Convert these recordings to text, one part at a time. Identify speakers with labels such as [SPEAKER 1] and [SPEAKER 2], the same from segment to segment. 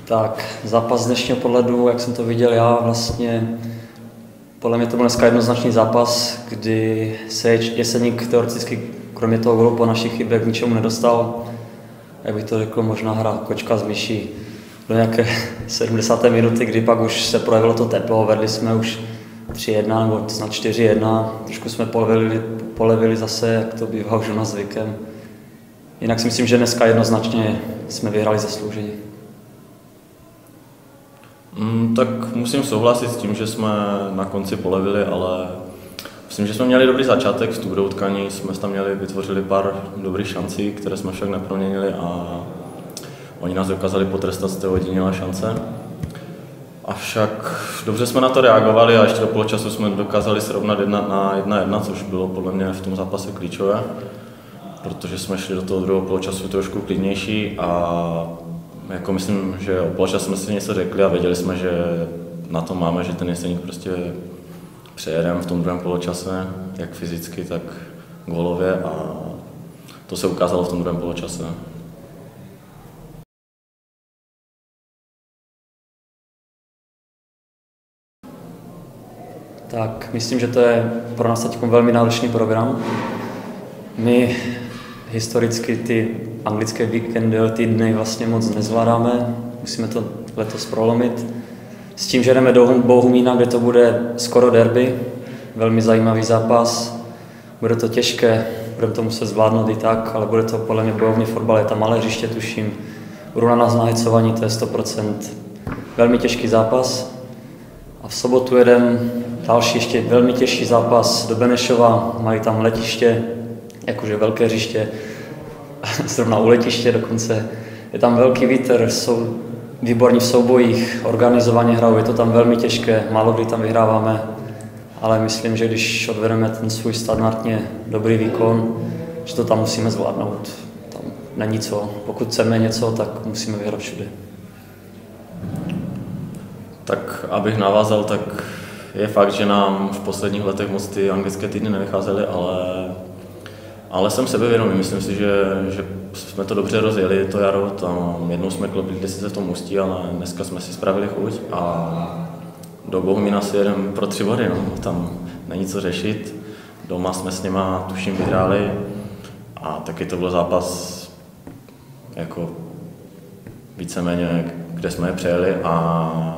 [SPEAKER 1] Tak, zápas z dnešního pohledu, jak jsem to viděl já, vlastně podle mě to byl dneska jednoznačný zápas, kdy se Jeseník teoreticky kromě toho gólu po našich chybách k ničemu nedostal. Jak bych to řekl, možná hra kočka z myší do nějaké 70. minuty, kdy pak už se projevilo to teplo, vedli jsme už 3-1 nebo snad 4-1, trošku jsme polevili zase, jak to bývá už u nás zvykem. Jinak si myslím, že dneska jednoznačně jsme vyhrali zaslouženě.
[SPEAKER 2] Tak musím souhlasit s tím, že jsme na konci polevili, ale myslím, že jsme měli dobrý začátek, vstup do utkání, jsme tam vytvořili pár dobrých šancí, které jsme však neproměnili a oni nás dokázali potrestat z té ojedinělé šance. Avšak dobře jsme na to reagovali a ještě do poločasu jsme dokázali srovnat 1-1, což bylo podle mě v tom zápase klíčové, protože jsme šli do toho druhého poločasu trošku klidnější a jako myslím, že o poločasu jsme si něco řekli a věděli jsme, že na to máme, že ten Jeseník prostě přejedeme v tom druhém poločase, jak fyzicky, tak gólově a to se ukázalo v tom druhém poločase.
[SPEAKER 1] Tak, myslím, že to je pro nás teď velmi náročný program. My historicky ty anglické víkendy, týdny vlastně moc nezvládáme, musíme to letos prolomit. S tím, že jdeme do Bohumína, kde to bude skoro derby, velmi zajímavý zápas. Bude to těžké, budeme to muset zvládnout i tak, ale bude to podle mě bojovný fotbal, je tam malé hřiště, tuším. Budou na nás nahecovaní, to je 100%. Velmi těžký zápas. A v sobotu jedeme další ještě velmi těžší zápas do Benešova, mají tam letiště, jakože velké hřiště, zrovna u letiště dokonce. Je tam velký vítr, jsou výborní v soubojích, organizovaně hrajou, je to tam velmi těžké, málo kdy tam vyhráváme, ale myslím, že když odvedeme ten svůj standardně dobrý výkon, že to tam musíme zvládnout. Tam není co, pokud chceme něco, tak musíme vyhrát všude.
[SPEAKER 2] Tak abych navázal, tak je fakt, že nám v posledních letech moc ty anglické týdny nevycházely, ale jsem sebevědomý. Myslím si, že jsme to dobře rozjeli to jaro. Tam jednou jsme klopili sice v tom Ústí, ale dneska jsme si spravili chuť a do Bohumína si jedeme pro 3 body. No. Tam není co řešit. Doma jsme s nima tuším vyhráli a taky to byl zápas jako víceméně, kde jsme je přejeli a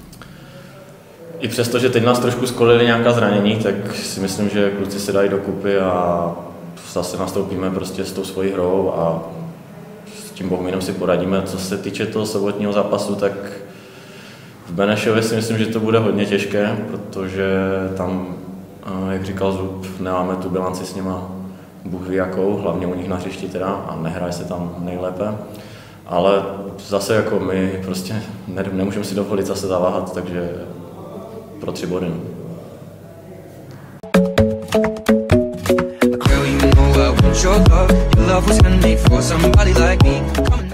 [SPEAKER 2] i přesto, že teď nás trošku skolili nějaká zranění, tak si myslím, že kluci se dají dokupy a zase nastoupíme prostě s tou svojí hrou a s tím Bohumínem si poradíme. Co se týče toho sobotního zápasu, tak v Benešově si myslím, že to bude hodně těžké, protože tam, jak říkal Zub, nemáme tu bilanci s nima Bůh ví jakou, hlavně u nich na hřišti teda a nehraje se tam nejlépe. Ale zase jako my prostě nemůžeme si dovolit zase zaváhat, takže pro 3 body.
[SPEAKER 3] Girl, you know I want your love. Your love was handmade for somebody like me.